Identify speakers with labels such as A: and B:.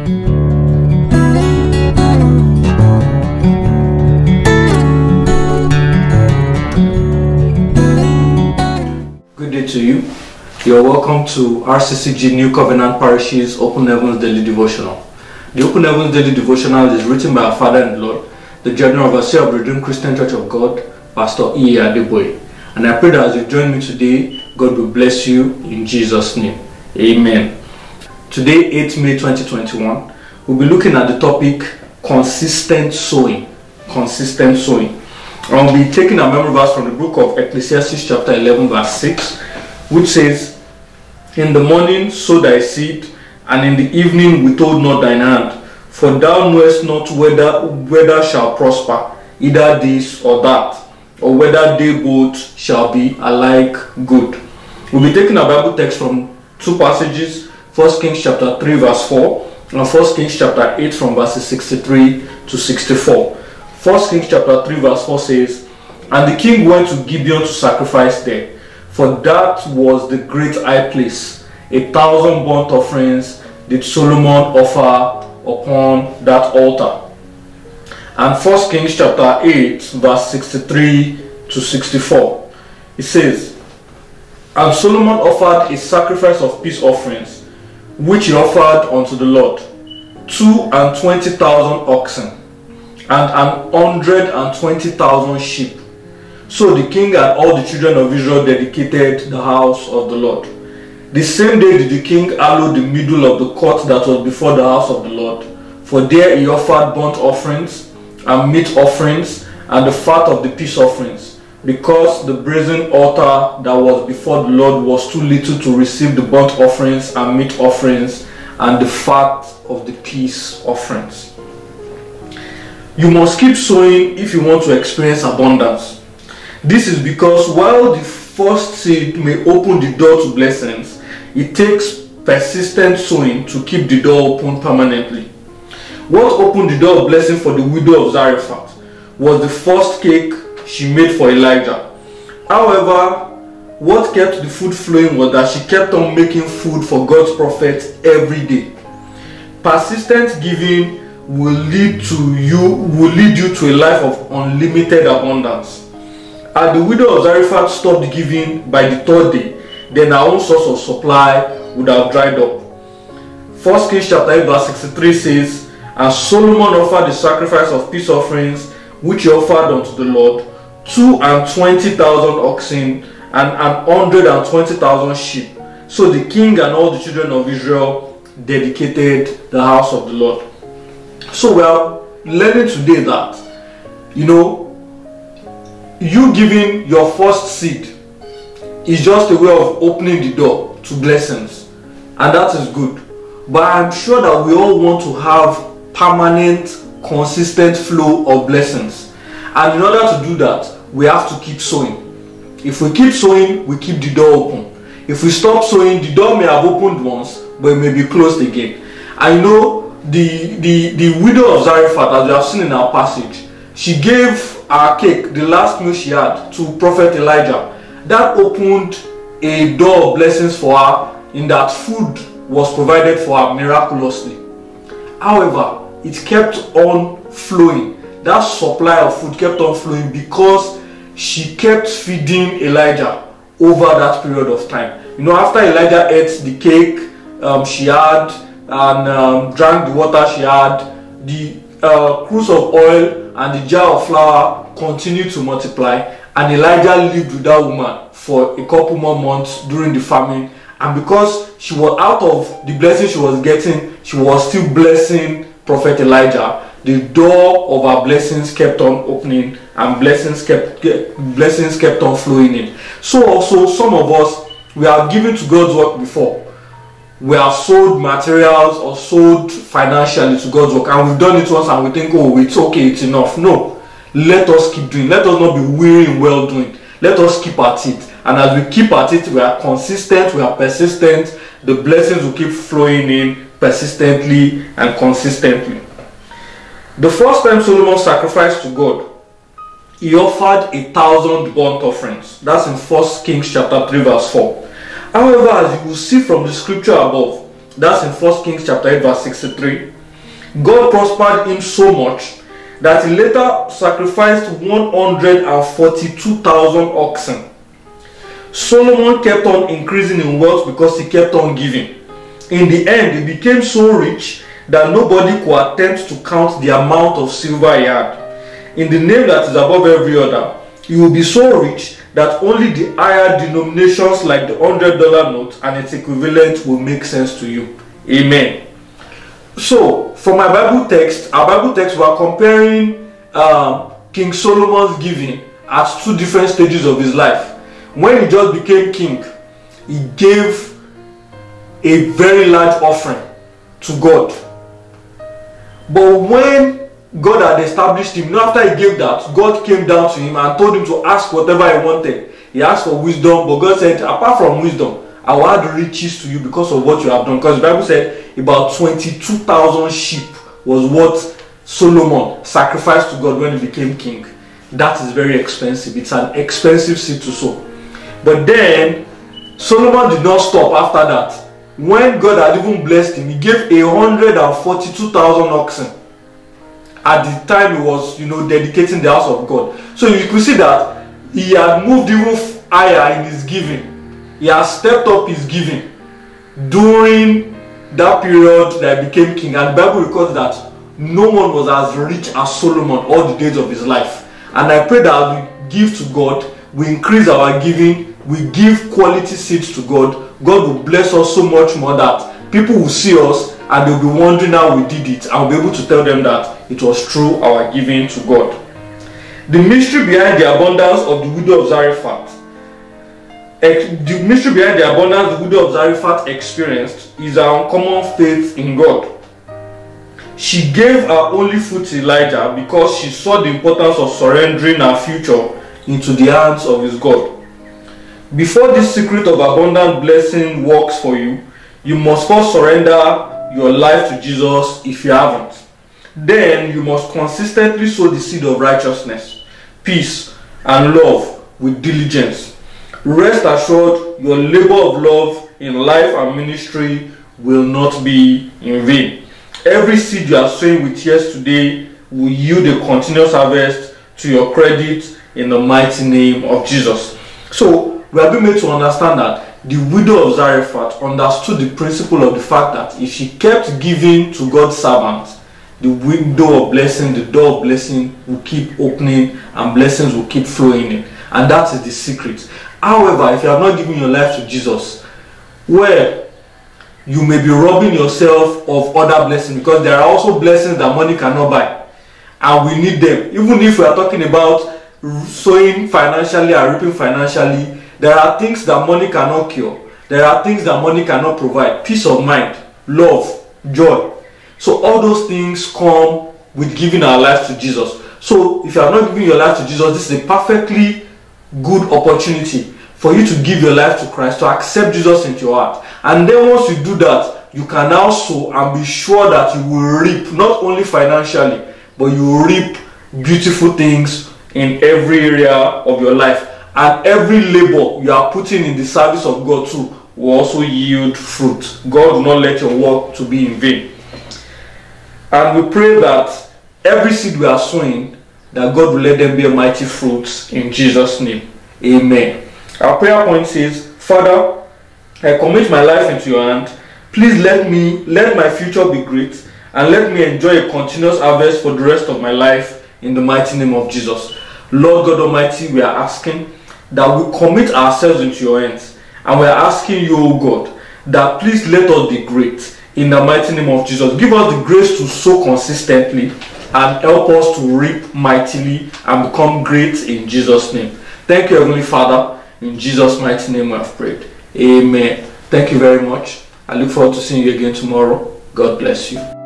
A: Good day to you. You're welcome to RCCG-New Covenant Parish's Open Heavens Daily Devotional. The Open Heavens Daily Devotional is written by our Father in the Lord, the General Overseer of the Redeemed Christian Church of God, Pastor E. Adeboye. And I pray that as you join me today, God will bless you in Jesus' name. Amen. Today, 8th May 2021, we'll be looking at the topic consistent sowing. Consistent sowing. I'll be taking a memory verse from the book of Ecclesiastes chapter 11 verse 6, which says, "In the morning sow thy seed, and in the evening withhold not thine hand, for thou knowest not whether shall prosper, either this or that, or whether they both shall be alike good." We'll be taking a Bible text from two passages, 1 Kings chapter 3 verse 4, and 1 Kings chapter 8 from verses 63 to 64. 1 Kings chapter 3 verse 4 says, "And the king went to Gibeon to sacrifice there, for that was the great high place. 1,000 burnt offerings did Solomon offer upon that altar." And 1 Kings chapter 8 verse 63 to 64. It says, "And Solomon offered a sacrifice of peace offerings, which he offered unto the Lord, 22,000 oxen, and 120,000 sheep. So the king and all the children of Israel dedicated the house of the Lord. The same day did the king hallow the middle of the court that was before the house of the Lord, for there he offered burnt offerings and meat offerings and the fat of the peace offerings, because the brazen altar that was before the Lord was too little to receive the burnt offerings and meat offerings and the fat of the peace offerings." You must keep sowing if you want to experience abundance. This is because while the first seed may open the door to blessings, it takes persistent sowing to keep the door open permanently. What opened the door of blessing for the widow of Zarephath was the first cake she made for Elijah. However, what kept the food flowing was that she kept on making food for God's prophets every day. Persistent giving will lead you to a life of unlimited abundance. As the widow of Zarephath stopped giving by the third day, then her own source of supply would have dried up. 1 Kings chapter 8 verse 63 says, "And Solomon offered the sacrifice of peace offerings, which he offered unto the Lord, 22,000 oxen and 120,000 sheep. So the king and all the children of Israel dedicated the house of the Lord." So we are learning today that, you giving your first seed is just a way of opening the door to blessings, and that is good. But I'm sure that we all want to have permanent, consistent flow of blessings, and in order to do that, we have to keep sowing. If we keep sowing, we keep the door open. If we stop sowing, the door may have opened once, but it may be closed again. I know the widow of Zarephath, as we have seen in our passage, she gave her cake, the last meal she had, to Prophet Elijah. That opened a door of blessings for her, in that food was provided for her miraculously. However, it kept on flowing. That supply of food kept on flowing because she kept feeding Elijah over that period of time. After Elijah ate the cake she had and drank the water she had, the cruse of oil and the jar of flour continued to multiply, and Elijah lived with that woman for a couple more months during the famine. And because she was out of the blessing she was getting, she was still blessing Prophet Elijah. The door of our blessings kept on opening, and blessings kept on flowing in. So also, some of us, we have given to God's work before. We have sold materials or sold financially to God's work, and we've done it once and we think, oh, it's okay, it's enough. No, let us keep doing. Let us not be weary in well doing. Let us keep at it. And as we keep at it, we are consistent, we are persistent. The blessings will keep flowing in persistently and consistently. The first time Solomon sacrificed to God, he offered 1,000 burnt offerings. That's in 1 Kings chapter 3 verse 4. However, as you will see from the scripture above, that's in 1 Kings chapter 8 verse 63, God prospered him so much that he later sacrificed 142,000 oxen. Solomon kept on increasing in wealth because he kept on giving. In the end, he became so rich that nobody could attempt to count the amount of silver he had. In the name that is above every other, he will be so rich that only the higher denominations like the $100 note and its equivalent will make sense to you. Amen. So, for my Bible text, our Bible text, we are comparing King Solomon's giving at two different stages of his life. When he just became king, he gave a very large offering to God. But when God had established him, after he gave that, God came down to him and told him to ask whatever he wanted. He asked for wisdom, but God said, apart from wisdom, I will add riches to you because of what you have done. Because the Bible said about 22,000 sheep was what Solomon sacrificed to God when he became king. That is very expensive. It's an expensive seed to sow. But then Solomon did not stop after that. When God had even blessed him, he gave 142,000 oxen at the time he was, dedicating the house of God. So you could see that he had moved even higher in his giving. He has stepped up his giving during that period that he became king. And the Bible records that no one was as rich as Solomon all the days of his life. And I pray that we give to God, we increase our giving, we give quality seeds to God. God will bless us so much more that people will see us and they'll be wondering how we did it, and we'll be able to tell them that it was through our giving to God. The mystery behind the abundance of the widow of Zarephath. The mystery behind the abundance the widow of Zarephath experienced is her uncommon faith in God. She gave her only food to Elijah because she saw the importance of surrendering her future into the hands of his God. Before this secret of abundant blessing works for you, you must first surrender your life to Jesus if you haven't. Then you must consistently sow the seed of righteousness, peace, and love with diligence. Rest assured, your labor of love in life and ministry will not be in vain. Every seed you are sowing with tears today will yield a continuous harvest to your credit in the mighty name of Jesus. So, we have been made to understand that the widow of Zarephath understood the principle of the fact that if she kept giving to God's servants, the window of blessing, the door of blessing will keep opening and blessings will keep flowing in. And that is the secret. However, if you have not given your life to Jesus, well, you may be robbing yourself of other blessings, because there are also blessings that money cannot buy. And we need them. Even if we are talking about sowing financially and reaping financially, there are things that money cannot cure. There are things that money cannot provide. Peace of mind, love, joy. So all those things come with giving our lives to Jesus. So if you are not giving your life to Jesus, this is a perfectly good opportunity for you to give your life to Christ, to accept Jesus into your heart. And then once you do that, you can now sow and be sure that you will reap, not only financially, but you will reap beautiful things in every area of your life. And every labor you are putting in the service of God too will also yield fruit. God will not let your work to be in vain. And we pray that every seed we are sowing, that God will let them bear mighty fruits in Jesus' name. Amen. Our prayer point says, Father, I commit my life into your hand. Please let my future be great, and let me enjoy a continuous harvest for the rest of my life in the mighty name of Jesus. Lord God Almighty, we are asking that we commit ourselves into your hands, and we are asking you, O God, that please let us be great in the mighty name of Jesus. Give us the grace to sow consistently and help us to reap mightily and become great in Jesus' name. Thank you, Heavenly Father. In Jesus' mighty name we have prayed. Amen. Thank you very much. I look forward to seeing you again tomorrow. God bless you.